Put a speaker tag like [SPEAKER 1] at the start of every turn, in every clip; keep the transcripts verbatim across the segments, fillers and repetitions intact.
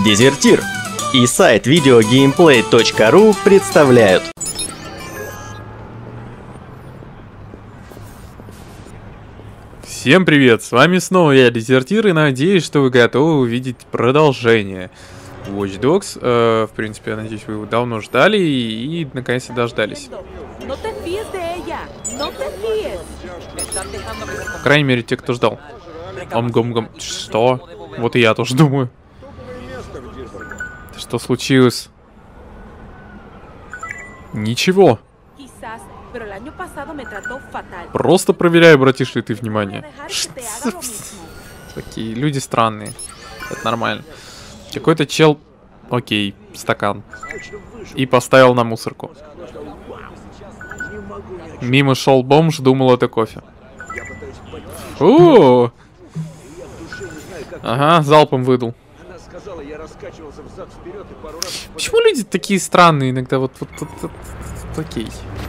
[SPEAKER 1] Дезертир и сайт видеогеймплей точка ру представляют.
[SPEAKER 2] Всем привет, с вами снова я, Дезертир, и надеюсь, что вы готовы увидеть продолжение Watch Dogs. Э, в принципе, я надеюсь, вы его давно ждали и, и наконец-то дождались. По крайней мере, те, кто ждал. Ом-гом-гом. Что? Вот и я тоже думаю. Что случилось? Ничего. Просто проверяю, обратишь ли ты внимание. Такие люди странные. Это нормально. Какой-то чел... Окей, стакан. И поставил на мусорку. Мимо шел бомж, думал, это кофе. Фу! Ага, залпом выдал. Почему люди такие странные иногда? Вот, вот, вот, вот, вот окей.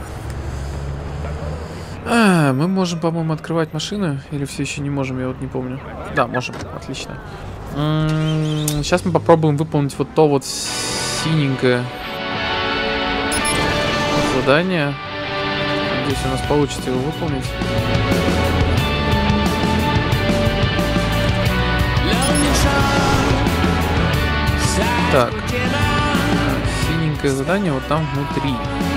[SPEAKER 2] А, мы можем, по-моему, открывать машину. Или все еще не можем, я вот не помню. Да, можем, отлично. М-м, сейчас мы попробуем выполнить вот то вот синенькое задание. Надеюсь, у нас получится его выполнить. Так, синенькое задание вот там внутри.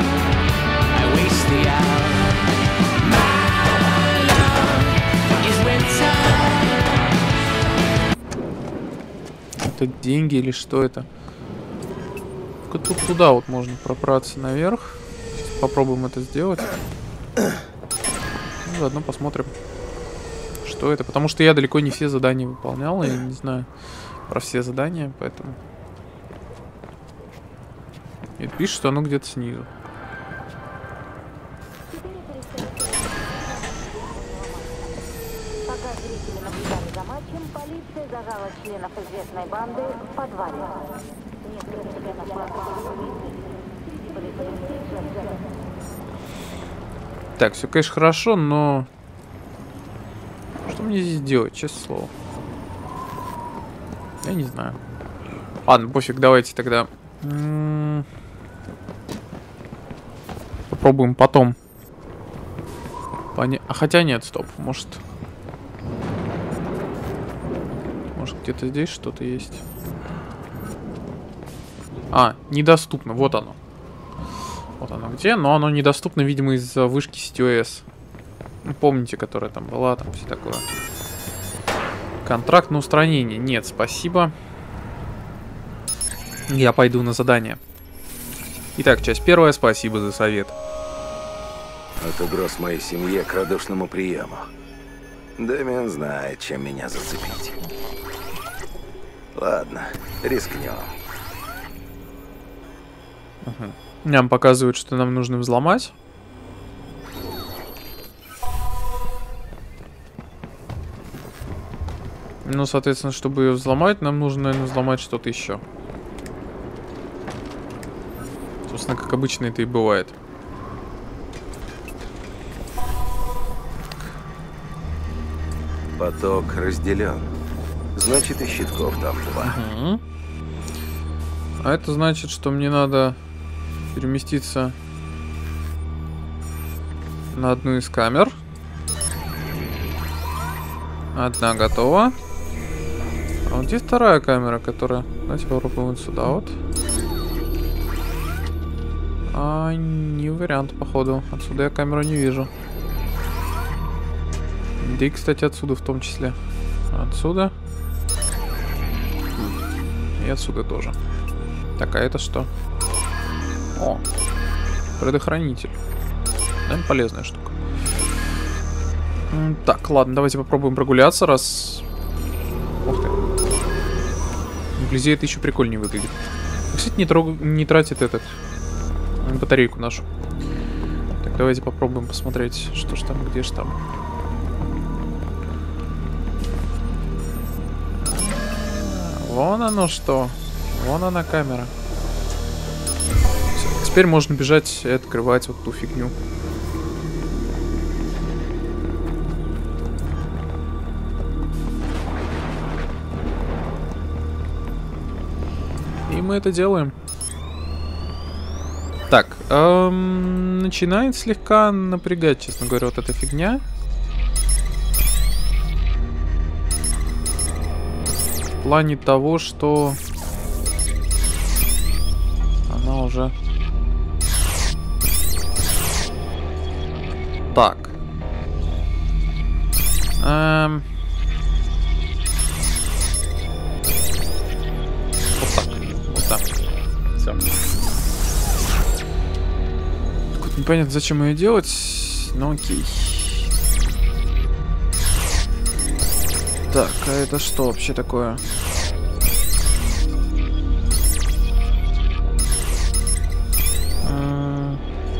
[SPEAKER 2] Это деньги или что это? Тут туда вот можно пробраться наверх. Сейчас попробуем это сделать. Ну, заодно посмотрим, что это. Потому что я далеко не все задания выполнял. Я не знаю про все задания, поэтому... И пишет, что оно где-то снизу.
[SPEAKER 3] Пока зрители наблюдали за матчем, полиция зажала членов известной банды в подвале. Несколько членов банды.
[SPEAKER 2] Так, все, конечно, хорошо, но... Что мне здесь делать, честное слово? Я не знаю. Ладно, пофиг, давайте тогда... М-м- Попробуем потом. Поня... А хотя нет, стоп, может... Может где-то здесь что-то есть. А, недоступно, вот оно. Вот оно где, но оно недоступно, видимо, из-за вышки си ти о эс. Ну, помните, которая там была, там все такое. Контракт на устранение. Нет, спасибо. Я пойду на задание. Итак, часть первая. Спасибо за совет.
[SPEAKER 4] От угроз моей семье к радушному приему. Дэмиан знает, чем меня зацепить. Ладно, рискнем.
[SPEAKER 2] Угу. Нам показывают, что нам нужно взломать. Ну, соответственно, чтобы ее взломать, нам нужно, наверное, взломать что-то еще. Собственно, как обычно это и бывает.
[SPEAKER 4] Поток разделен. Значит, и щитков там два.
[SPEAKER 2] Угу. А это значит, что мне надо переместиться на одну из камер. Одна готова. А вот где вторая камера, которая... Давайте попробуем вот сюда вот. А, не вариант, походу. Отсюда я камеру не вижу. Да и, кстати, отсюда в том числе. Отсюда. И отсюда тоже. Так, а это что? О, предохранитель. Наверное, полезная штука. Так, ладно, давайте попробуем прогуляться, раз... Ух ты. Вблизи это еще прикольнее выглядит. Кстати, не, трог... не тратит этот... батарейку нашу. Так, давайте попробуем посмотреть, что ж там, где ж там. Вон оно что. Вон она камера. Всё, теперь можно бежать и открывать вот ту фигню. И мы это делаем. Так, эм, начинает слегка напрягать, честно говоря, вот эта фигня. В плане того, что она уже... Так. Эм... Вот так. Вот так. Все. Непонятно, зачем ее делать, но окей. Так, а это что вообще такое? А...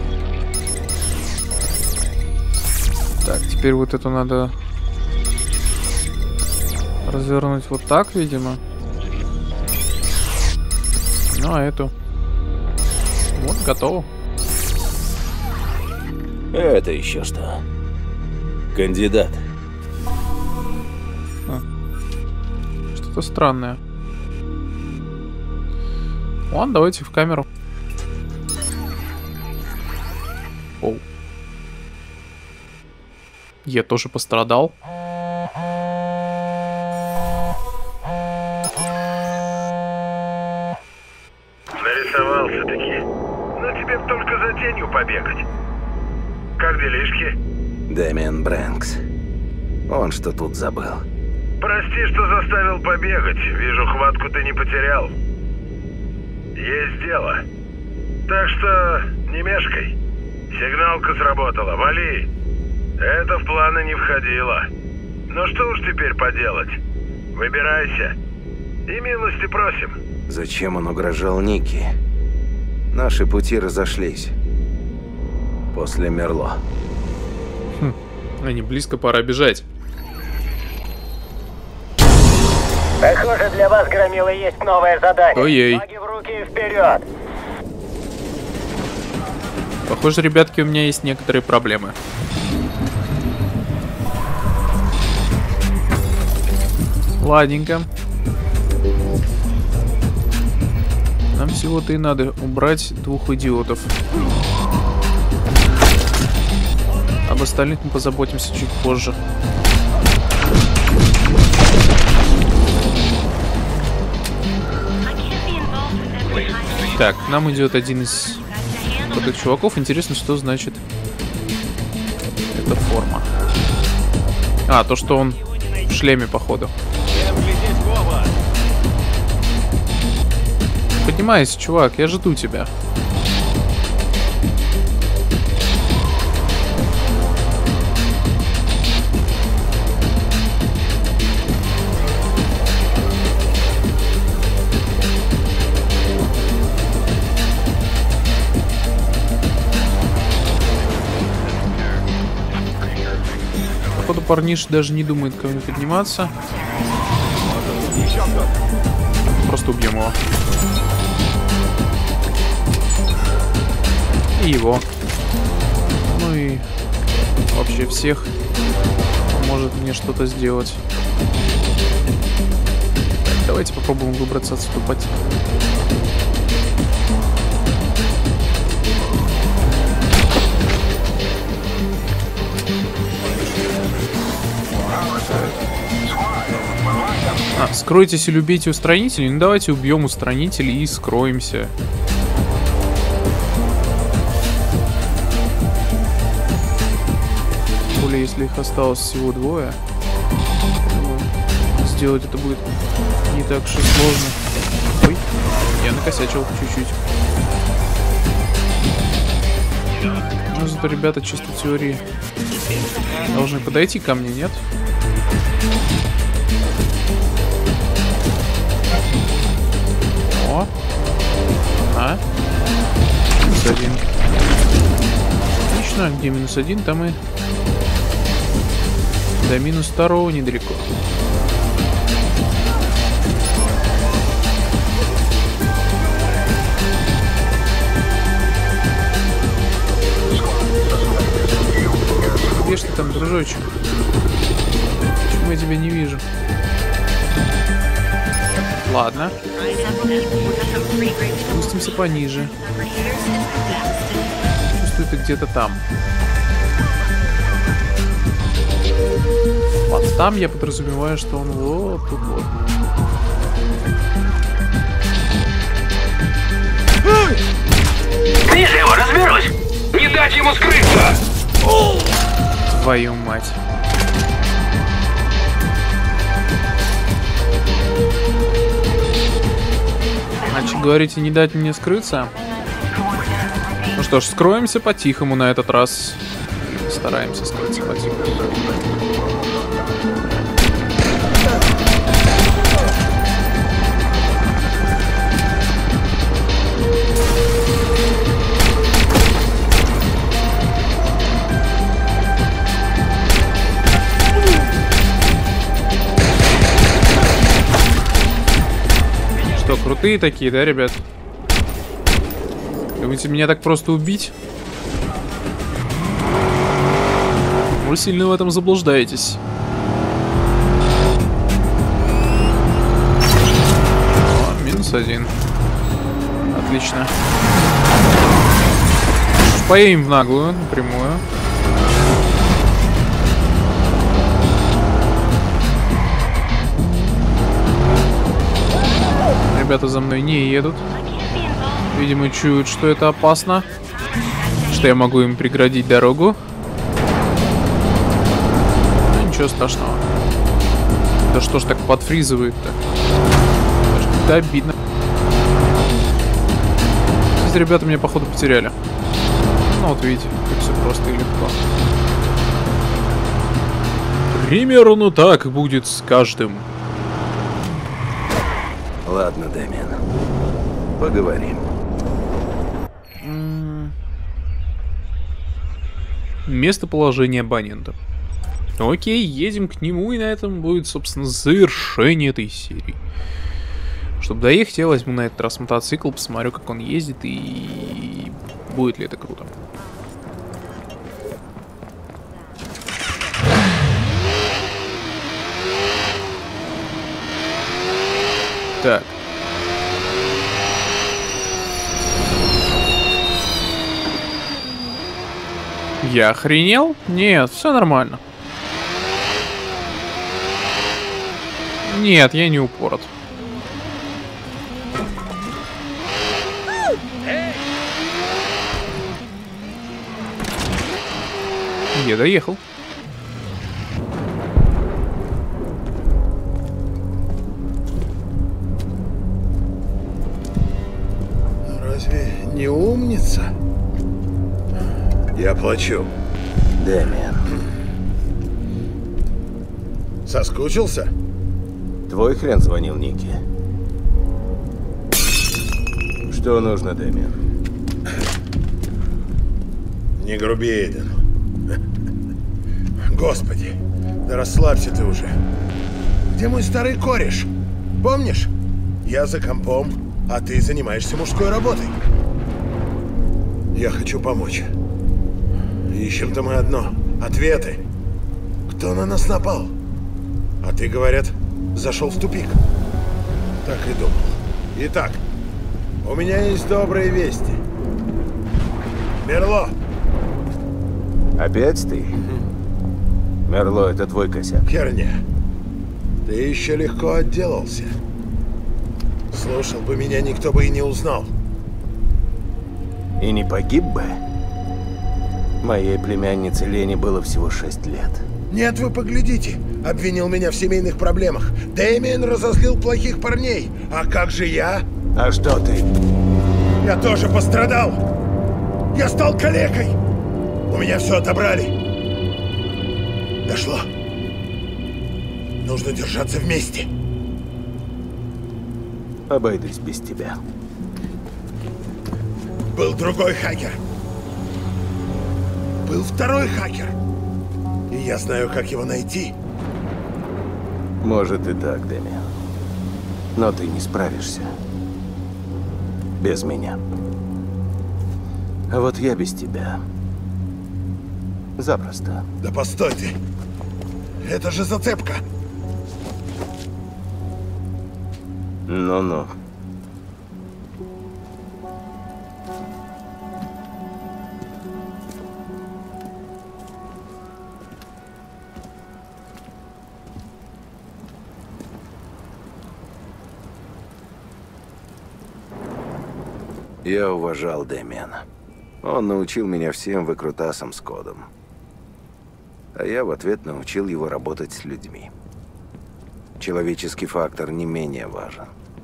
[SPEAKER 2] Так, теперь вот эту надо развернуть вот так, видимо. Ну, а эту... Вот, готово.
[SPEAKER 4] Это еще что? Кандидат.
[SPEAKER 2] А. Что-то странное. Ладно, давайте в камеру. Оу. Я тоже пострадал.
[SPEAKER 5] Нарисовался-таки. Но тебе только за тенью побегать. Как делишки?
[SPEAKER 4] Дэмиан Брэнкс. Он что тут забыл?
[SPEAKER 5] Прости, что заставил побегать. Вижу, хватку ты не потерял. Есть дело. Так что не мешкай. Сигналка сработала. Вали. Это в планы не входило. Ну что уж теперь поделать? Выбирайся. И милости просим.
[SPEAKER 4] Зачем он угрожал Никки? Наши пути разошлись. После Мерло.
[SPEAKER 2] Хм. Они близко, пора бежать.
[SPEAKER 6] Похоже, для вас, громилы, есть новое задание.
[SPEAKER 2] Ой-ой.
[SPEAKER 6] Ноги в руки и вперед.
[SPEAKER 2] Похоже, ребятки, у меня есть некоторые проблемы. Ладненько. Нам всего-то и надо убрать двух идиотов. Об остальных мы позаботимся чуть позже. Так, к нам идет один из этих чуваков. Интересно, что значит эта форма. А, то, что он в шлеме, походу. Поднимайся, чувак, я жду тебя. Походу, парниш даже не думает ко мне подниматься. Просто убьем его. И его. Ну и вообще всех, кто может мне что-то сделать. Так, давайте попробуем выбраться отсюда. А, скройтесь и любите устранителей. Ну давайте убьем устранителей и скроемся. Тем более, если их осталось всего двое, думаю, сделать это будет не так уж и сложно. Ой, я накосячил чуть-чуть. Ну зато ребята чисто в теории должны подойти ко мне, нет? О! А? Минус один. Отлично, где минус один, там и до минус второго недалеко. Где ж ты там, дружочек? Почему я тебя не вижу? Ладно. Спустимся пониже. Чувствую, ты где-то там. Вот там я подразумеваю, что он вот тут вот.
[SPEAKER 7] Ниже его, разберусь! Не дать ему скрыться!
[SPEAKER 2] Твою мать. Значит, говорите, не дать мне скрыться? Ну что ж, скроемся по-тихому на этот раз. Стараемся скрыться по-тихому. Что, крутые такие, да, ребят? Думаете, меня так просто убить? Вы сильно в этом заблуждаетесь. О, минус один. Отлично. Поедем в наглую, напрямую. Ребята за мной не едут. Видимо, чуют, что это опасно. Что я могу им преградить дорогу. Ну, ничего страшного. Да что ж так подфризывает-то? Да обидно. Здесь ребята меня, походу, потеряли. Ну, вот видите, как все просто и легко. Примерно так будет с каждым.
[SPEAKER 4] Ладно, Дэмиан. Поговорим.
[SPEAKER 2] Местоположение абонента. Окей, едем к нему, и на этом будет, собственно, завершение этой серии. Чтобы доехать, я возьму на этот раз мотоцикл, посмотрю, как он ездит, и будет ли это круто. Так. Я охренел? Нет, все нормально. Нет, я не упорот. Я доехал.
[SPEAKER 8] Разве не умница? Я плачу.
[SPEAKER 4] Дэмиан.
[SPEAKER 8] Соскучился?
[SPEAKER 4] Твой хрен звонил Нике. Что нужно, Дэмиан?
[SPEAKER 8] Не груби, Эйден. Господи, да расслабься ты уже. Где мой старый кореш? Помнишь? Я за компом, а ты занимаешься мужской работой. Я хочу помочь. Ищем-то мы одно. Ответы. Кто на нас напал? А ты, говорят, зашел в тупик. Так и думал. Итак, у меня есть добрые вести. Мерло.
[SPEAKER 4] Опять ты? Мерло, это твой косяк.
[SPEAKER 8] Херня. Ты еще легко отделался. Слушал бы меня, никто бы и не узнал.
[SPEAKER 4] И не погиб бы? Моей племяннице Лене было всего шесть лет.
[SPEAKER 8] Нет, вы поглядите. Обвинил меня в семейных проблемах. Дэмиан разозлил плохих парней. А как же я?
[SPEAKER 4] А что ты?
[SPEAKER 8] Я тоже пострадал. Я стал калекой. У меня все отобрали. Дошло. Нужно держаться вместе.
[SPEAKER 4] Обойдусь без тебя.
[SPEAKER 8] Был другой хакер. Был второй хакер. И я знаю, как его найти.
[SPEAKER 4] Может и так, Дэмиан. Но ты не справишься. Без меня. А вот я без тебя. Запросто.
[SPEAKER 8] Да постой ты. Это же зацепка.
[SPEAKER 4] Ну-ну. Я уважал Дэмиана. Он научил меня всем выкрутасам с кодом. А я в ответ научил его работать с людьми. Человеческий фактор не менее важен.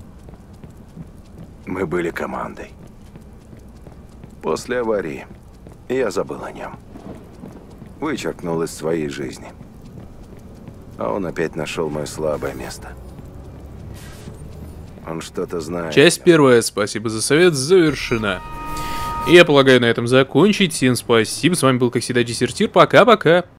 [SPEAKER 4] Мы были командой. После аварии я забыл о нем. Вычеркнул из своей жизни. А он опять нашел мое слабое место. Он что-то знает.
[SPEAKER 2] Часть первая. Спасибо за совет. Завершена. И я полагаю на этом закончить. Всем спасибо. С вами был, как всегда, Десертир. Пока-пока.